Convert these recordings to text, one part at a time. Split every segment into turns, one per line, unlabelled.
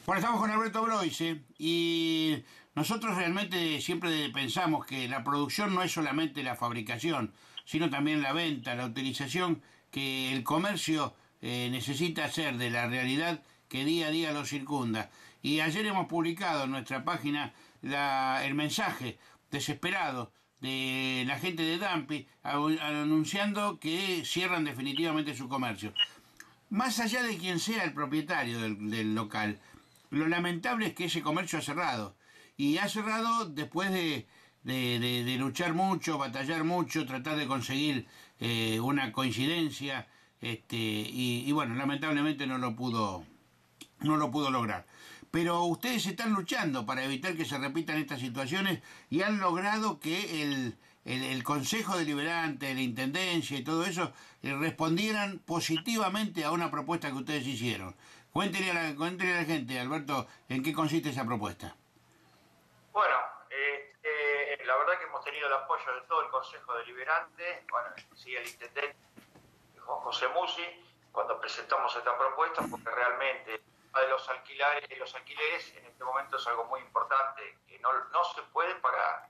Bueno, estamos con Alberto Bloise y nosotros realmente siempre pensamos que la producción no es solamente la fabricación, sino también la venta, la utilización que el comercio necesita hacer de la realidad que día a día lo circunda. Y ayer hemos publicado en nuestra página el mensaje desesperado de la gente de Dampi anunciando que cierran definitivamente su comercio. Más allá de quien sea el propietario del local, lo lamentable es que ese comercio ha cerrado. Y ha cerrado después de luchar mucho, batallar mucho, tratar de conseguir una coincidencia. Y bueno, lamentablemente no lo pudo lograr. Pero ustedes están luchando para evitar que se repitan estas situaciones y han logrado que el Consejo Deliberante, la Intendencia y todo eso respondieran positivamente a una propuesta que ustedes hicieron. Cuéntenle a la gente, Alberto, en qué consiste esa propuesta.
Bueno, la verdad que hemos tenido el apoyo de todo el Consejo Deliberante, bueno, sí, el intendente Juan José Musi, cuando presentamos esta propuesta, porque realmente de los alquileres en este momento es algo muy importante, que no se puede pagar.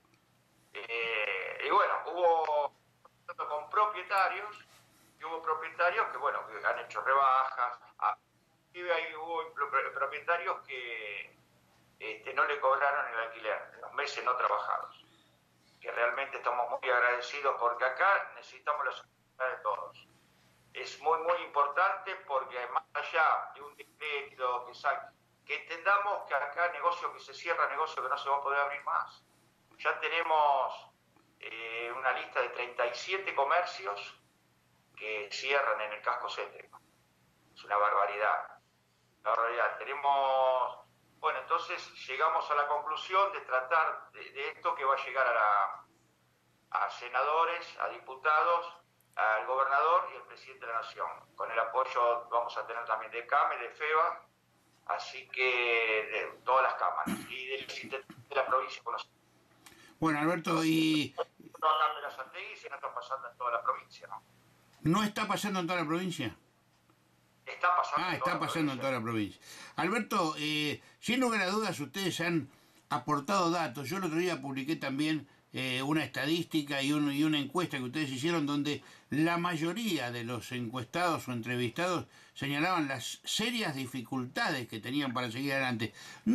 Y bueno, hubo con propietarios, y hubo propietarios que, bueno, que han hecho rebajas, y ahí hubo propietarios que no le cobraron el alquiler en los meses no trabajados, que realmente estamos muy agradecidos porque acá necesitamos la solidaridad de todos. Es muy, muy importante porque más allá de un decreto que entendamos que acá negocio que se cierra, negocio que no se va a poder abrir más. Ya tenemos una lista de 37 comercios que cierran en el casco céntrico. Es una barbaridad. La barbaridad. Tenemos, bueno, entonces llegamos a la conclusión de tratar de esto que va a llegar a senadores, a diputados, al gobernador y al presidente de la Nación. Con el apoyo vamos a tener también de CAME, de FEBA, así que de todas las cámaras y del intendente de la provincia de Buenos Aires.
Bueno, Alberto, y
No acá de la Santegui, sino está pasando en toda la provincia, ¿no?
¿no está pasando en toda la provincia?
Está pasando
Ah,
en toda
está
la
pasando en
provincia.
toda la provincia. Alberto, sin lugar a dudas ustedes han aportado datos. Yo el otro día publiqué también una estadística y una encuesta que ustedes hicieron donde la mayoría de los encuestados o entrevistados señalaban las serias dificultades que tenían para seguir adelante.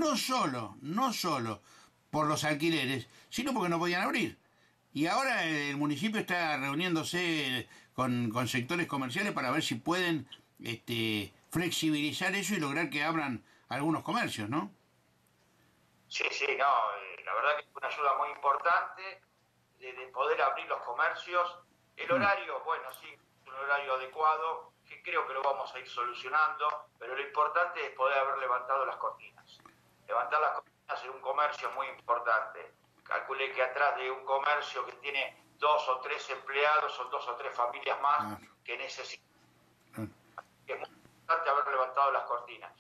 No solo por los alquileres, sino porque no podían abrir. Y ahora el municipio está reuniéndose con sectores comerciales para ver si pueden flexibilizar eso y lograr que abran algunos comercios, ¿no?
Sí, sí, no, la verdad que es una ayuda muy importante de poder abrir los comercios. El
Mm,
horario, bueno, sí, es un horario adecuado, que creo que lo vamos a ir solucionando, pero lo importante es poder haber levantado las cortinas. Levantar las cortinas en un comercio es muy importante. Calculé que atrás de un comercio que tiene 2 o 3 empleados son 2 o 3 familias más
claro,
que necesitan.
claro.
Es muy importante haber levantado las cortinas.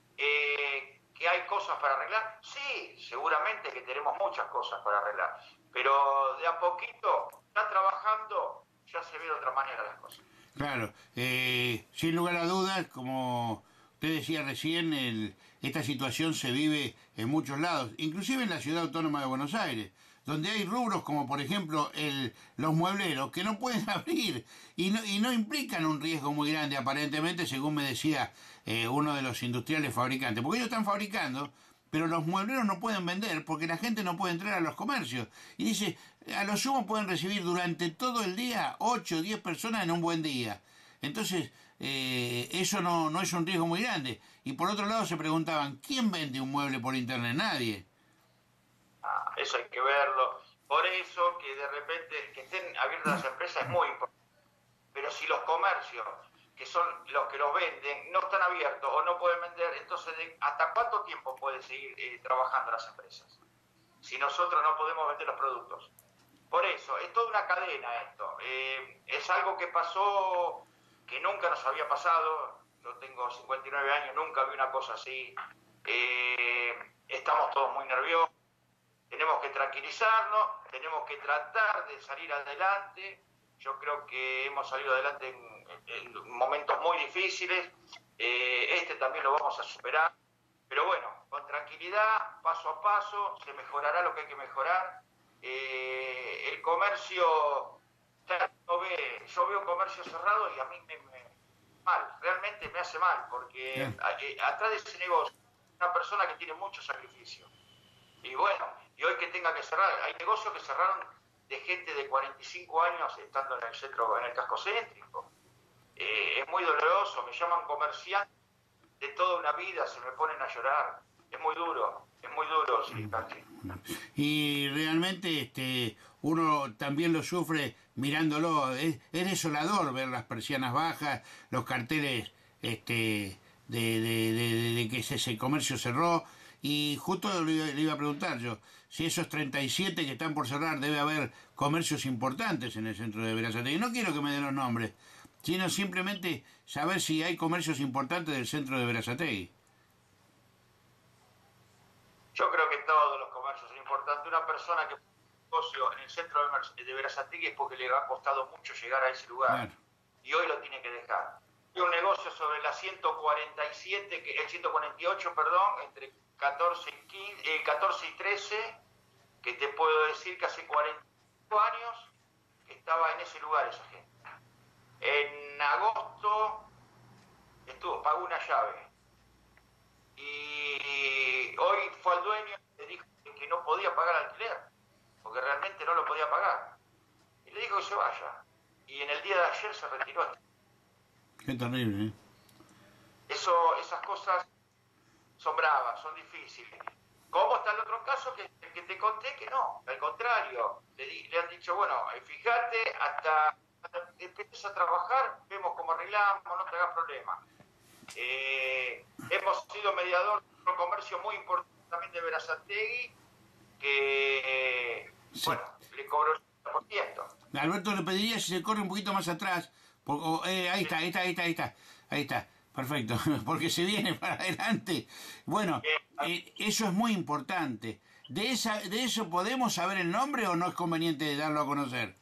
¿Que hay cosas para arreglar? Sí, seguramente que tenemos muchas cosas para arreglar, pero de a poquito, ya trabajando, ya se ve de otra manera las cosas.
Claro, sin lugar a dudas, como usted decía recién, esta situación se vive en muchos lados, inclusive en la ciudad autónoma de Buenos Aires, donde hay rubros como por ejemplo los muebleros que no pueden abrir y no implican un riesgo muy grande aparentemente, según me decía uno de los industriales fabricantes, porque ellos están fabricando, pero los muebleros no pueden vender porque la gente no puede entrar a los comercios. Y dice, a lo sumo pueden recibir durante todo el día 8 o 10 personas en un buen día. Entonces, eso no es un riesgo muy grande. Y por otro lado se preguntaban, ¿quién vende un mueble por internet? Nadie.
Ah, eso hay que verlo. Por eso que de repente que estén abiertas las empresas es muy importante. Pero si los comercios, que son los que los venden, no están abiertos o no pueden vender, entonces ¿hasta cuánto tiempo pueden seguir trabajando las empresas? Si nosotros no podemos vender los productos. Por eso, es toda una cadena esto. Es algo que pasó, que nunca nos había pasado. Yo tengo 59 años, nunca vi una cosa así. Estamos todos muy nerviosos. Tenemos que tranquilizarnos, tenemos que tratar de salir adelante. Yo creo que hemos salido adelante en momentos muy difíciles. Este también lo vamos a superar. Pero bueno, con tranquilidad, paso a paso, se mejorará lo que hay que mejorar. El comercio, yo veo comercio cerrado y a mí mal, realmente me hace mal, porque atrás de ese negocio, una persona que tiene mucho sacrificio. Y bueno, y hoy que tenga que cerrar, hay negocios que cerraron de gente de 45 años estando en el centro, en el casco céntrico. Es muy doloroso, me llaman comerciante de toda una vida, se me ponen a llorar. Es muy duro, Silicachi.
Y realmente uno también lo sufre mirándolo. Es desolador ver las persianas bajas, los carteles de que ese comercio cerró. Y justo le iba a preguntar yo, si esos 37 que están por cerrar, debe haber comercios importantes en el centro de Berazategui. No quiero que me den los nombres, sino simplemente saber si hay comercios importantes del centro de Berazategui.
Yo creo que todos los comercios son importantes. Una persona que negocio en el centro de Berazategui es porque le ha costado mucho llegar a ese lugar. Claro. Y hoy lo tiene que dejar. Y un negocio sobre la 147, el 148, perdón, entre 14 y 13, que te puedo decir que hace 45 años que estaba en ese lugar esa gente. En agosto pagó una llave. Y hoy fue al dueño y le dijo que no podía pagar alquiler, porque realmente no lo podía pagar. Y le dijo que se vaya. Y en el día de ayer se retiró.
Qué terrible, ¿eh?
Esas cosas son bravas, son difíciles. ¿Cómo está el otro caso que te conté? Que no, al contrario. Le han dicho, bueno, fíjate, hasta empieces a trabajar, vemos cómo arreglamos, no te hagas problema. Hemos sido mediador de un comercio muy importante también de Berazategui, que, sí, bueno, le cobró el 100%.
Alberto, le pediría si se corre un poquito más atrás. Ahí está, perfecto, porque se viene para adelante. Bueno, eso es muy importante. ¿De eso podemos saber el nombre o no es conveniente darlo a conocer?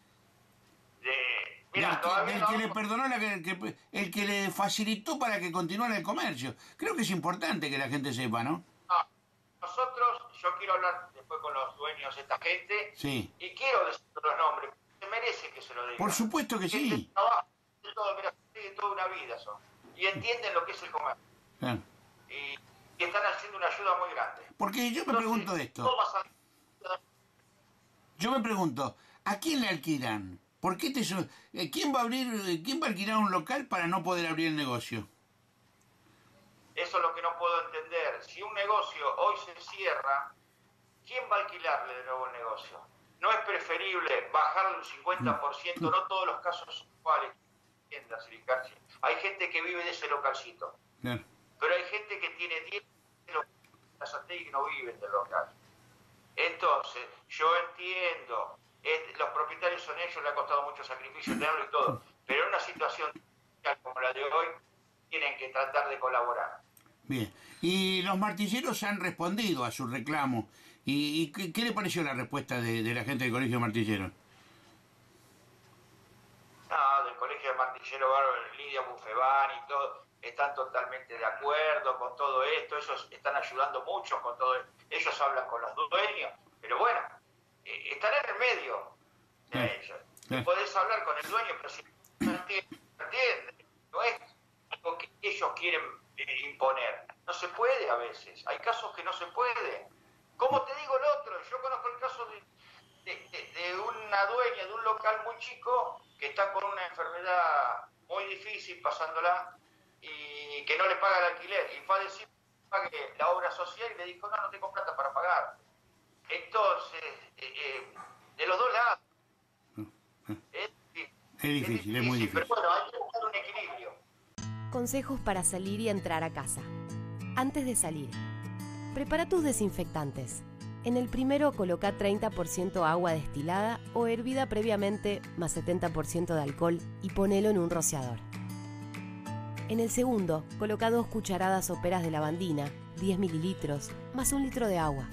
Mira,
del que le perdonó, el que le facilitó para que continuara el comercio. Creo que es importante que la gente sepa, ¿no?
No, nosotros, yo quiero hablar después con los dueños de esta gente,
sí,
y quiero decir los nombres, se merece que se lo digan.
Por supuesto que sí.
De toda una vida son, y entienden lo que es el comercio.
Claro.
Y están haciendo una ayuda muy grande.
Porque yo me pregunto esto. Yo me pregunto, ¿a quién le alquilan? ¿Por qué quién va a alquilar un local para no poder abrir el negocio?
Eso es lo que no puedo entender. Si un negocio hoy se cierra, ¿quién va a alquilarle de nuevo el negocio? ¿No es preferible bajarle un 50%? No todos los casos son iguales. Hay gente que vive de ese localcito.
Claro.
Pero hay gente que tiene 10 locales y no viven del local. Entonces, yo entiendo, los propietarios son ellos, le ha costado mucho sacrificio tenerlo y todo, pero en una situación como la de hoy, tienen que tratar de colaborar.
Bien, y los martilleros han respondido a su reclamo. ¿Y qué le pareció la respuesta de la gente del Colegio de Martilleros?
No, del Colegio de Martilleros, Lidia Bufebán y todo, están totalmente de acuerdo con todo esto, ellos están ayudando mucho con todo esto. Ellos hablan con los dueños, pero bueno, están en el medio de ellos. Podés hablar con el dueño, pero si no entiende, no es algo que ellos quieren imponer. No se puede a veces, hay casos que no se puede. Como te digo el otro, yo conozco el caso de una dueña de un local muy chico que está con una enfermedad muy difícil pasándola y que no le paga el alquiler y fue a decir que pague la obra social y le dijo no tengo plata para pagar. Entonces, de los dos lados es difícil,
es muy difícil.
Pero bueno, hay que buscar un equilibrio.
Consejos para salir y entrar a casa. Antes de salir, prepara tus desinfectantes. En el primero coloca 30% agua destilada o hervida previamente más 70% de alcohol y ponelo en un rociador. En el segundo coloca 2 cucharadas soperas de lavandina, 10 mililitros, más 1 litro de agua.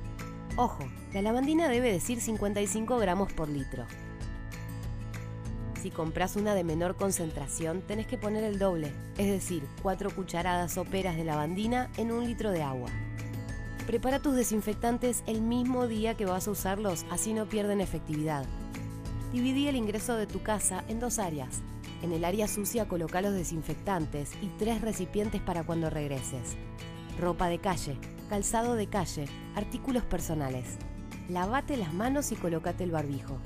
Ojo, la lavandina debe decir 55 gramos por litro. Si compras una de menor concentración, tenés que poner el doble, es decir, 4 cucharadas soperas de lavandina en 1 litro de agua. Prepara tus desinfectantes el mismo día que vas a usarlos, así no pierden efectividad. Dividí el ingreso de tu casa en 2 áreas. En el área sucia coloca los desinfectantes y 3 recipientes para cuando regreses. Ropa de calle, calzado de calle, artículos personales. Lavate las manos y colócate el barbijo.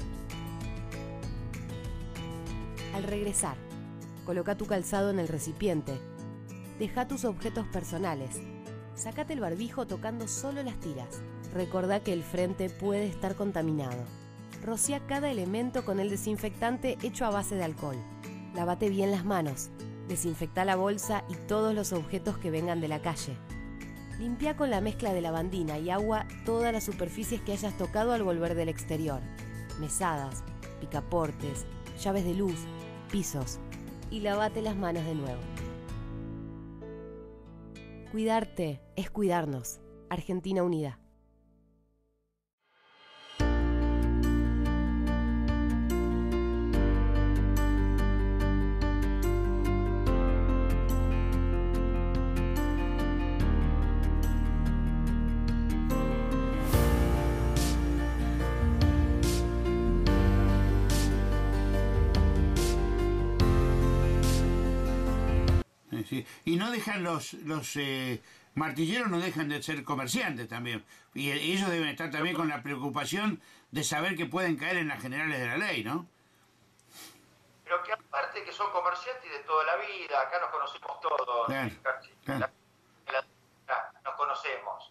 Al regresar, coloca tu calzado en el recipiente. Deja tus objetos personales. Sácate el barbijo tocando solo las tiras. Recordá que el frente puede estar contaminado. Rocía cada elemento con el desinfectante hecho a base de alcohol. Lávate bien las manos. Desinfecta la bolsa y todos los objetos que vengan de la calle. Limpia con la mezcla de lavandina y agua todas las superficies que hayas tocado al volver del exterior. Mesadas, picaportes, llaves de luz, pisos. Y lavate las manos de nuevo. Cuidarte es cuidarnos. Argentina Unida.
Sí. Y no dejan los martilleros no dejan de ser comerciantes también. Y ellos deben estar también con la preocupación de saber que pueden caer en las generales de la ley, ¿no?
Pero que aparte que son comerciantes de toda la vida, acá nos conocemos todos,
Claro, claro.
Nos conocemos.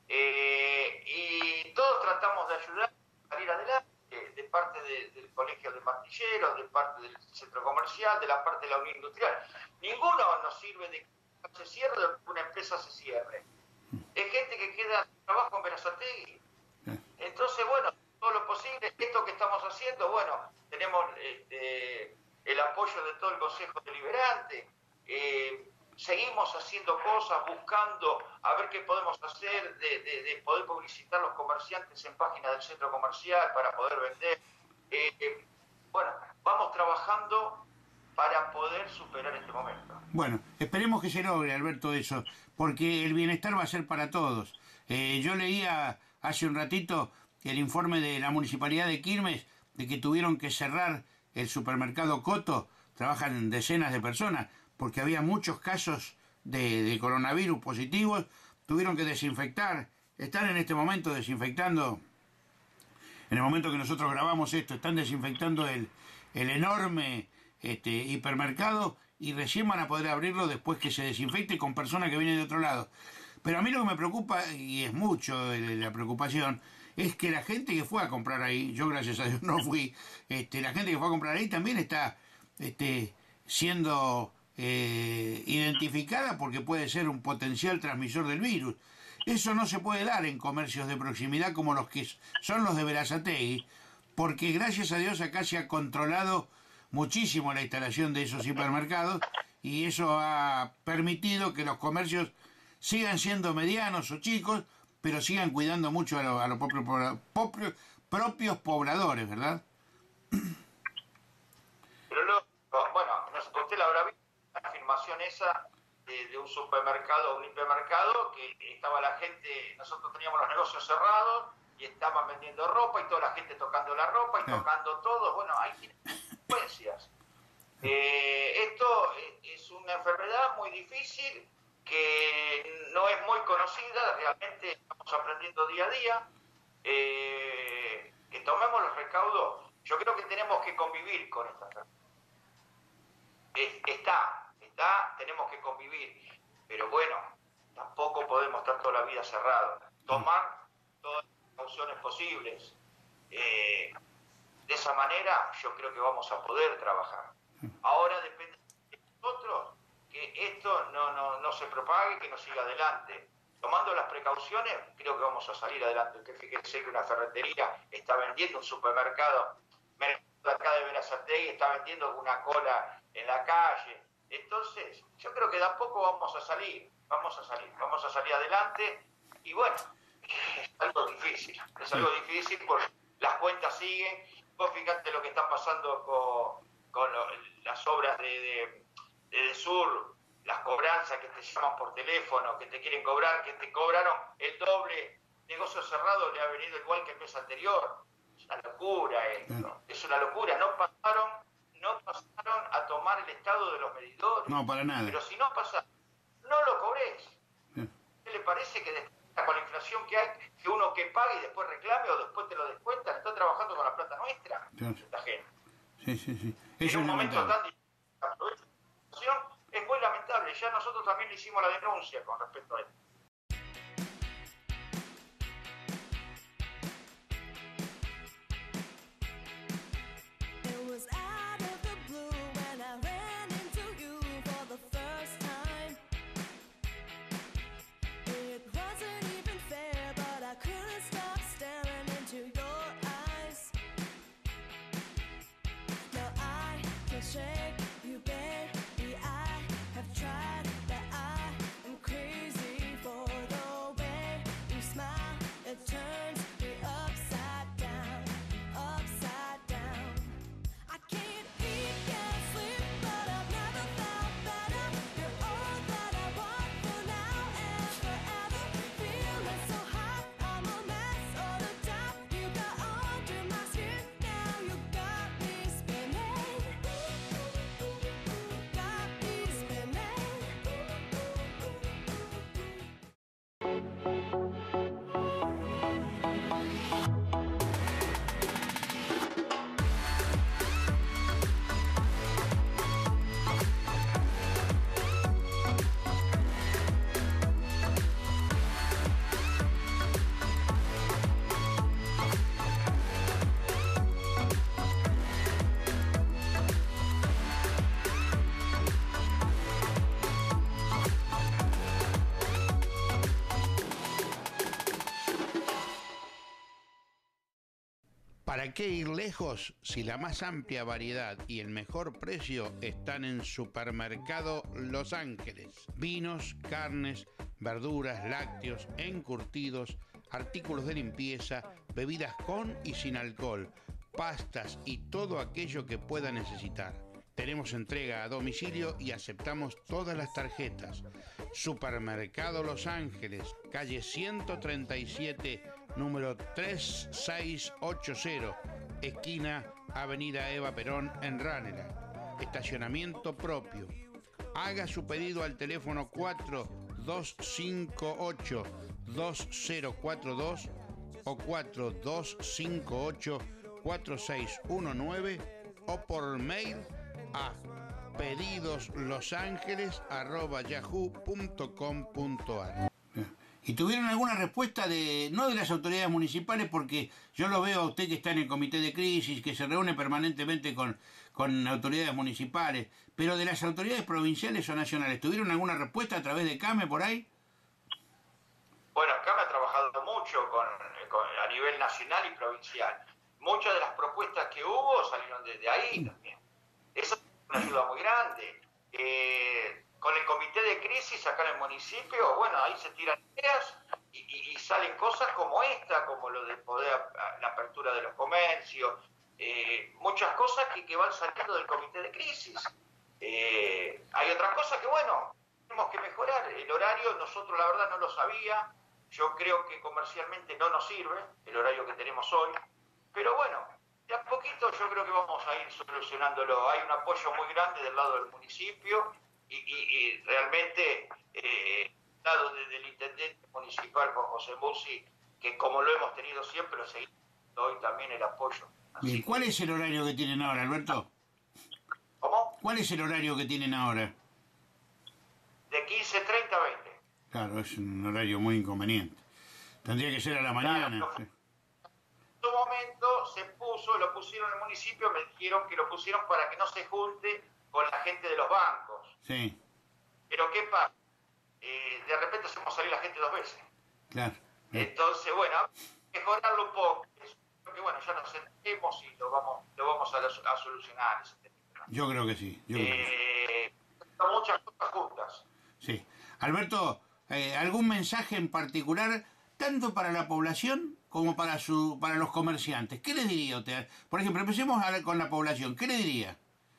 Y todos tratamos de ayudar a salir adelante, de parte del colegio de martilleros, de parte del centro comercial, de la parte de la unión industrial. Ninguno nos sirve de que se cierre o que una empresa se cierre. Es gente que queda sin trabajo en Berazategui. Entonces, bueno, todo lo posible, esto que estamos haciendo, bueno, tenemos el apoyo de todo el Consejo Deliberante, seguimos haciendo cosas, buscando a ver qué podemos hacer, de poder publicitar los comerciantes en páginas del centro comercial para poder vender. Bueno, vamos trabajando para poder superar este momento.
Bueno, esperemos que se logre, Alberto, eso, porque el bienestar va a ser para todos. Yo leía hace un ratito el informe de la Municipalidad de Quilmes de que tuvieron que cerrar el supermercado Coto, trabajan decenas de personas, porque había muchos casos de coronavirus positivos, tuvieron que desinfectar, están en este momento desinfectando, en el momento que nosotros grabamos esto, están desinfectando el enorme hipermercado y recién van a poder abrirlo después que se desinfecte con personas que vienen de otro lado. Pero a mí lo que me preocupa, y es mucho la preocupación, es que la gente que fue a comprar ahí, yo gracias a Dios no fui, la gente que fue a comprar ahí también está siendo identificada porque puede ser un potencial transmisor del virus. Eso no se puede dar en comercios de proximidad como los que son los de Berazategui, porque gracias a Dios acá se ha controlado muchísimo la instalación de esos hipermercados y eso ha permitido que los comercios sigan siendo medianos o chicos, pero sigan cuidando mucho a los propios pobladores, ¿verdad?
Pero bueno, usted la habrá visto, la afirmación esa de un supermercado o un hipermercado, que estaba la gente, nosotros teníamos los negocios cerrados y estaban vendiendo ropa y toda la gente tocando la ropa y tocando todo. Bueno, hay consecuencias. Esto es una enfermedad muy difícil que no es muy conocida, realmente estamos aprendiendo día a día, que tomemos los recaudos. Yo creo que tenemos que convivir con esta enfermedad. Tenemos que convivir, pero bueno, tampoco podemos estar toda la vida cerrados. Tomar todas las precauciones posibles. De esa manera yo creo que vamos a poder trabajar. Ahora depende de nosotros que esto no se propague, que no siga adelante. Tomando las precauciones, creo que vamos a salir adelante. Que fíjese que una ferretería está vendiendo, un supermercado acá de Berazategui está vendiendo una cola en la calle. Entonces, yo creo que de a poco vamos a salir adelante. Y bueno, es algo difícil porque las cuentas siguen, Vos fíjate lo que está pasando con las obras de Sur, las cobranzas que te llaman por teléfono, que te quieren cobrar, que te cobraron el doble, negocio cerrado le ha venido igual que el mes anterior. Es una locura esto, es una locura. No pasaron a tomar el estado de los medidores.
No, para nada.
Pero si no pasa, no lo cobres. ¿Qué le parece que con la inflación que hay, que uno que pague y después reclame o después te lo descuentan? Está trabajando con la plata nuestra, esta gente.
Sí.
En un momento tan difícil, es muy lamentable. Ya nosotros también le hicimos la denuncia con respecto a esto.
¿Para qué ir lejos si la más amplia variedad y el mejor precio están en Supermercado Los Ángeles? Vinos, carnes, verduras, lácteos, encurtidos, artículos de limpieza, bebidas con y sin alcohol, pastas y todo aquello que pueda necesitar. Tenemos entrega a domicilio y aceptamos todas las tarjetas. Supermercado Los Ángeles, calle 137, número 3680, esquina Avenida Eva Perón en Ranela. Estacionamiento propio. Haga su pedido al teléfono 4258-2042 o 4258-4619 o por mail a pedidoslosángeles@yahoo.com.ar. ¿Y tuvieron alguna respuesta no de las autoridades municipales? Porque yo lo veo a usted que está en el comité de crisis, que se reúne permanentemente con autoridades municipales, pero de las autoridades provinciales o nacionales, ¿tuvieron alguna respuesta a través de CAME por ahí?
Bueno, CAME ha trabajado mucho a nivel nacional y provincial. Muchas de las propuestas que hubo salieron desde ahí también. Eso es una ayuda muy grande. Con el comité de crisis acá en el municipio, bueno, ahí se tiran ideas y salen cosas como esta, como lo de la apertura de los comercios, muchas cosas que van saliendo del comité de crisis. Hay otras cosas que, bueno, tenemos que mejorar. El horario, nosotros la verdad no lo sabía, yo creo que comercialmente no nos sirve el horario que tenemos hoy, pero bueno, de a poquito yo creo que vamos a ir solucionándolo. Hay un apoyo muy grande del lado del municipio y realmente dado desde el intendente municipal Juan José Musi, que como lo hemos tenido siempre, seguimos hoy también el apoyo.
Bien, ¿cuál es el horario que tienen ahora, Alberto?
¿Cómo?
¿Cuál es el horario que tienen ahora?
De 15:30 a 20.
Claro, es un horario muy inconveniente. Tendría que ser a la mañana.
Claro, en su momento lo pusieron en el municipio, me dijeron que lo pusieron para que no se junte con la gente de los bancos.
Sí.
Pero ¿qué pasa? De repente hacemos salir la gente 2 veces.
Claro.
Entonces, bueno, mejorarlo un poco. Porque bueno, ya nos sentemos y lo vamos a solucionar ese tema.
Yo creo que sí.
Son muchas cosas juntas.
Sí. Alberto, ¿algún mensaje en particular? tanto para la población como para los comerciantes. ¿Qué les diría usted? Por ejemplo, empecemos con la población. ¿Qué le diría?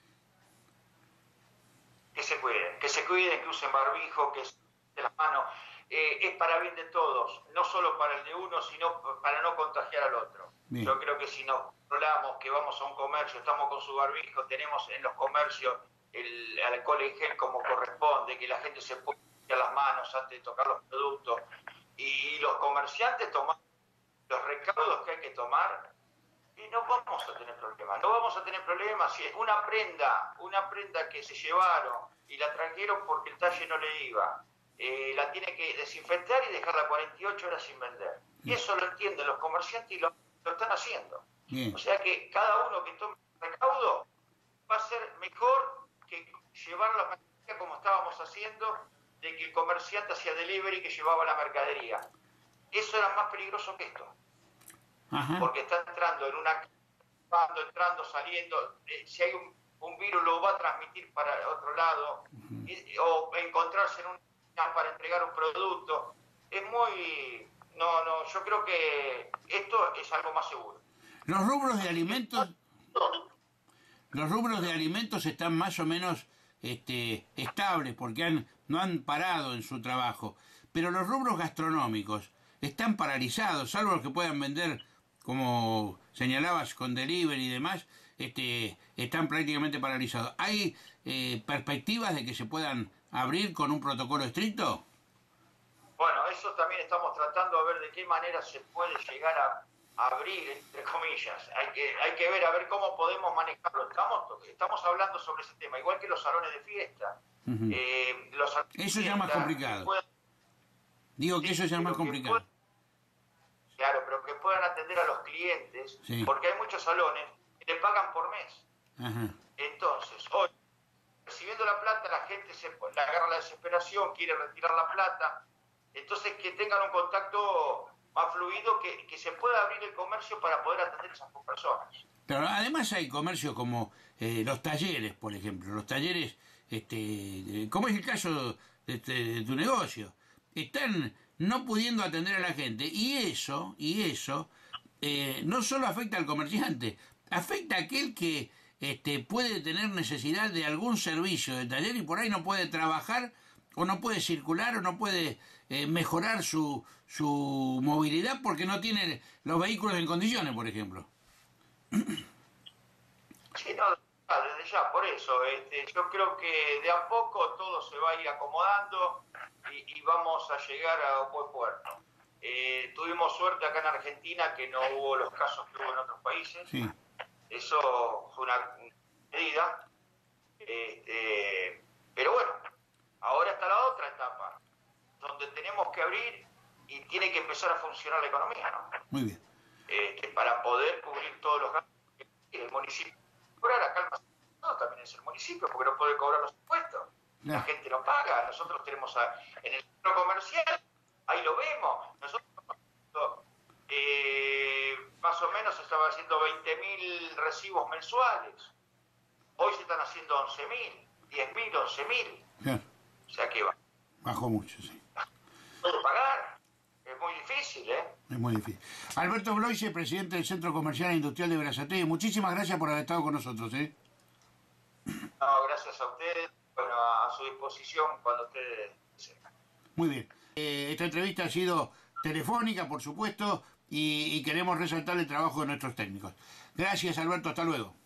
Que se cuiden, que usen barbijo, que se de las manos. Es para bien de todos, no solo para el de uno, sino para no contagiar al otro. Bien. Yo creo que si nos controlamos, que vamos a un comercio, estamos con su barbijo, tenemos en los comercios el alcohol en gel como corresponde, que la gente se puede limpiar las manos antes de tocar los productos, y los comerciantes toman los recaudos que hay que tomar, y no vamos a tener problemas. No vamos a tener problemas si es una prenda que se llevaron y la trajeron porque el talle no le iba. La tiene que desinfectar y dejarla 48 horas sin vender. Y eso lo entienden los comerciantes y lo están haciendo. Bien. O sea que cada uno que tome recaudo va a ser mejor que llevar la mercadería como estábamos haciendo, de que el comerciante hacía delivery que llevaba la mercadería. Eso era más peligroso que esto. Ajá. Porque está entrando en una... entrando, saliendo, si hay un virus lo va a transmitir para otro lado, o encontrarse en un para entregar un producto. Es muy... No, yo creo que esto es algo más seguro.
Los rubros de alimentos están más o menos estables porque no han parado en su trabajo, pero los rubros gastronómicos están paralizados, salvo los que puedan vender, como señalabas, con delivery y demás, están prácticamente paralizados. ¿Hay perspectivas de que se puedan abrir con un protocolo estricto?
Bueno, eso también estamos tratando a ver de qué manera se puede llegar a abrir, entre comillas. Hay que ver a ver cómo podemos manejarlo. Estamos hablando sobre ese tema, igual que los salones de fiesta.
Eso ya es más complicado. Digo que eso ya es más complicado.
Claro, pero que puedan atender a los clientes, sí. Porque hay muchos salones que le pagan por mes. Ajá. Entonces, hoy, recibiendo la plata, la gente le agarra la desesperación, quiere retirar la plata. Entonces, que tengan un contacto más fluido, que se pueda abrir el comercio para poder atender a esas personas.
Pero además hay comercios como los talleres, por ejemplo. Los talleres, como es el caso de tu negocio, están no pudiendo atender a la gente. Y eso no solo afecta al comerciante, afecta a aquel que puede tener necesidad de algún servicio de taller y por ahí no puede trabajar o no puede circular o no puede mejorar su movilidad porque no tiene los vehículos en condiciones, por ejemplo.
Sí, no, desde ya, por eso. Yo creo que de a poco todo se va a ir acomodando y vamos a llegar a un buen puerto. Tuvimos suerte acá en Argentina que no hubo los casos que hubo en otros países. Sí. Eso fue una medida. Pero bueno, ahora está la otra etapa, donde tenemos que abrir y tiene que empezar a funcionar la economía, ¿no?
Muy bien.
Para poder cubrir todos los gastos que el municipio cobrar. Acá también es el municipio, porque no puede cobrar los impuestos. No. La gente no paga. Nosotros tenemos en el centro comercial, ahí lo vemos. Nosotros más o menos se estaba haciendo 20.000 recibos mensuales. Hoy se están haciendo 11.000, 10.000, 11.000. Bien. O sea que va.
Bajó mucho, sí.
¿Puedo pagar? Es muy difícil, ¿eh?
Es muy difícil. Alberto Bloise, presidente del Centro Comercial e Industrial de Berazategui, muchísimas gracias por haber estado con nosotros, ¿eh?
No, gracias a ustedes. Bueno, a su disposición cuando ustedes sepan.
Muy bien. Esta entrevista ha sido telefónica, por supuesto, y queremos resaltar el trabajo de nuestros técnicos. Gracias, Alberto. Hasta luego.